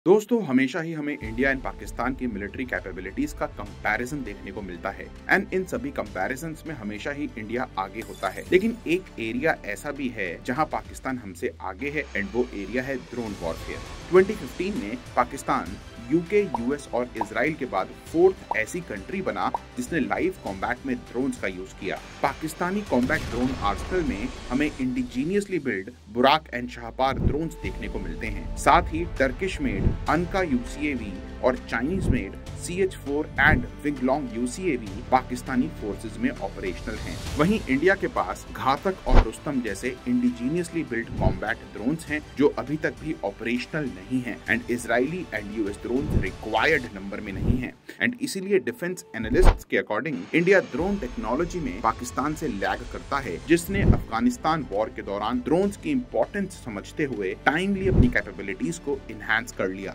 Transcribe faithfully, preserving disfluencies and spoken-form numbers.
दोस्तों, हमेशा ही हमें इंडिया एंड पाकिस्तान की मिलिट्री कैपेबिलिटीज का कंपैरिजन देखने को मिलता है एंड इन सभी कंपैरिजन्स में हमेशा ही इंडिया आगे होता है। लेकिन एक एरिया ऐसा भी है जहां पाकिस्तान हमसे आगे है एंड वो एरिया है ड्रोन वॉरफेयर। ट्वेंटी फिफ्टीन में पाकिस्तान यूके, यूएस और इजराइल के बाद फोर्थ ऐसी कंट्री बना जिसने लाइव कॉम्बैट में ड्रोन्स का यूज किया। पाकिस्तानी कॉम्बैट ड्रोन आर्सेनल में हमें indigenously build Burraq and Shahpar drones देखने को मिलते हैं। साथ ही टर्किश मेड अनका यूसीएवी और Chinese made C H four and Wing Loong UCAV Pakistani forces में ऑपरेशनल हैं। वहीं इंडिया के पास घातक और रुस्तम जैसे इंडिजीनियसली बिल्ड कॉम्बैट ड्रोन्स हैं जो अभी तक भी ऑपरेशनल नहीं हैं and Israeli and US drones required number में नहीं हैं एंड इसीलिए डिफेंस एनालिस्ट्स के अकॉर्डिंग इंडिया ड्रोन टेक्नोलॉजी में पाकिस्तान से लैग करता है, जिसने अफगानिस्तान वॉर के दौरान ड्रोन्स की इंपॉर्टेंस समझते हुए टाइमली अपनी कैपेबिलिटीज को इनहैंस कर लिया।